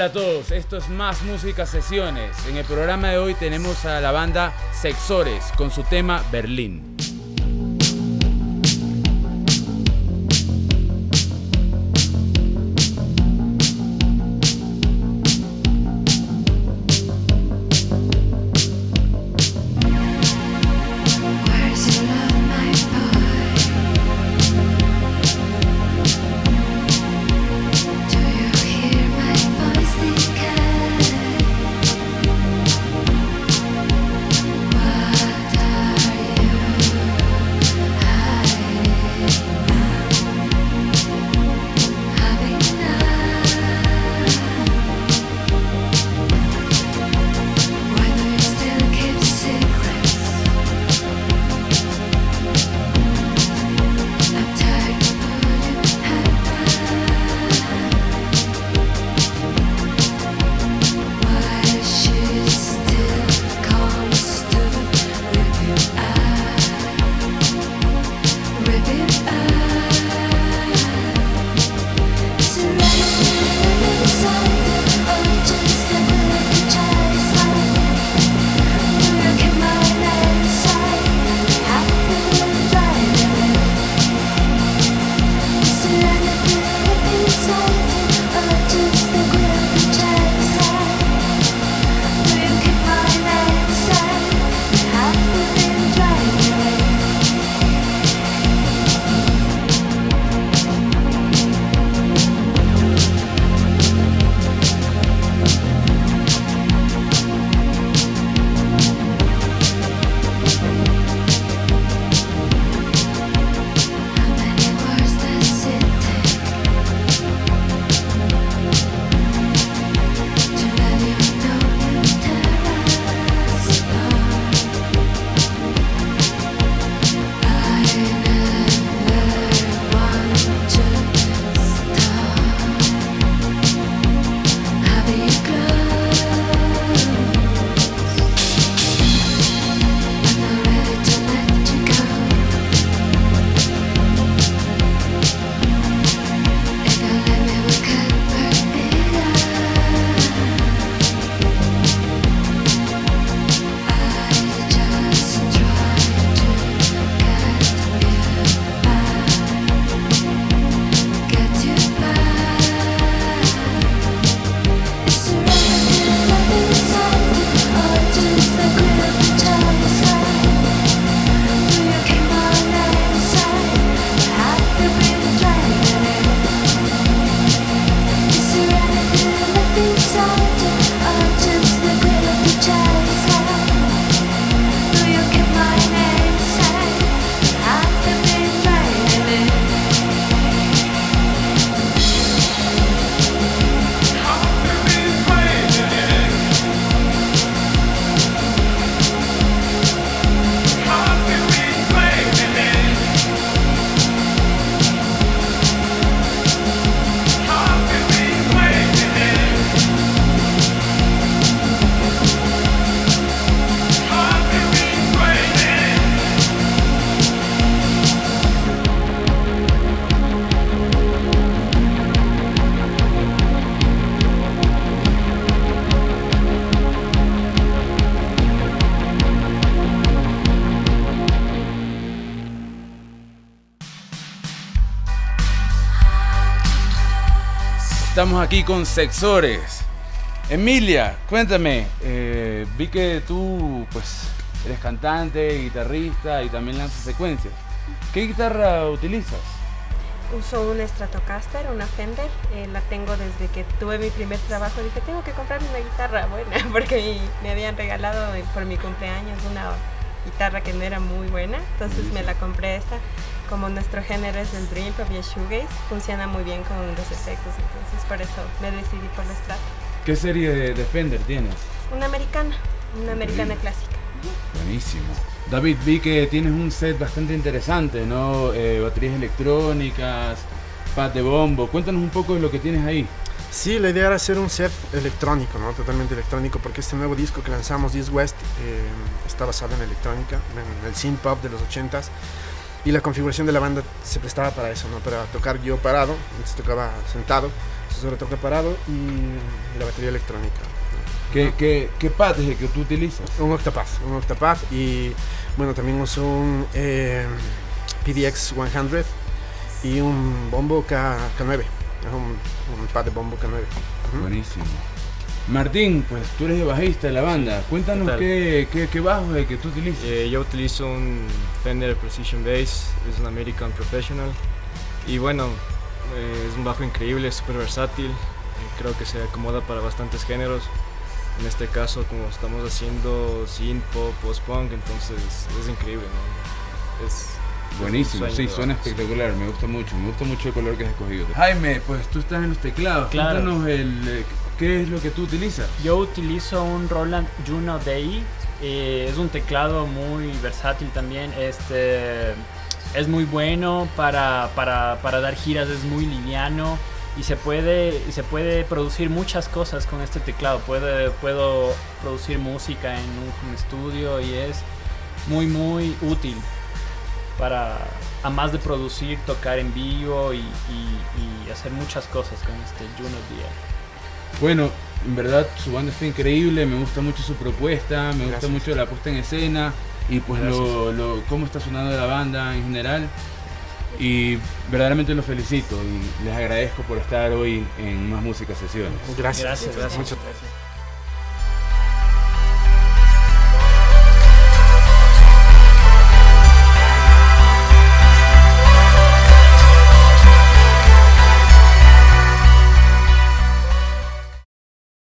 Hola a todos, esto es Más Música Sesiones. En el programa de hoy tenemos a la banda Sexores con su tema Berlín. Estamos aquí con Sexores. Emilia, cuéntame, vi que tú pues eres cantante, guitarrista y también lanzas secuencias. ¿Qué guitarra utilizas? Uso una Stratocaster, una Fender, la tengo desde que tuve mi primer trabajo. Dije, tengo que comprarme una guitarra buena porque me habían regalado por mi cumpleaños una guitarra que no era muy buena, entonces me la compré esta. Como nuestro género es el Dream Pop y el Shoegaze, funciona muy bien con los efectos, entonces por eso me decidí por la Strat. ¿Qué serie de Fender tienes? Una americana clásica. Buenísimo. David, vi que tienes un set bastante interesante, ¿no? Baterías electrónicas, pad de bombo. Cuéntanos un poco de lo que tienes ahí. Sí, la idea era hacer un set electrónico, ¿no? Totalmente electrónico, porque este nuevo disco que lanzamos, East West, está basado en electrónica, en el synth pop de los 80s. y la configuración de la banda se prestaba para eso, ¿no? Para tocar yo parado, entonces tocaba sentado, entonces ahora toca parado y la batería electrónica. ¿Qué pad es el que tú utilizas? Un Octapath y bueno, también uso un PDX 100 y un bombo K9, un pad de bombo K9. Buenísimo. Martín, pues tú eres el bajista de la banda. Cuéntanos qué bajo es el que tú utilizas. Yo utilizo un Fender Precision Bass, es un American Professional. Y bueno, es un bajo increíble, es súper versátil. Creo que se acomoda para bastantes géneros. En este caso, como estamos haciendo synth pop, post-punk, entonces es increíble, ¿no? Buenísimo, sí, suena espectacular, me gusta mucho el color que has escogido. Jaime, pues tú estás en los teclados, claro. Cuéntanos qué es lo que tú utilizas. Yo utilizo un Roland Juno DI, es un teclado muy versátil también, es muy bueno para dar giras, es muy liviano y se puede producir muchas cosas con este teclado. Puedo producir música en un estudio y es muy útil para, a más de producir, tocar en vivo y hacer muchas cosas con este Juno DI. Bueno, en verdad su banda está increíble, me gusta mucho su propuesta, me gusta mucho la puesta en escena y pues cómo está sonando la banda en general. Y verdaderamente los felicito y les agradezco por estar hoy en Más Música Sesiones. Gracias. Muchas Muchas gracias.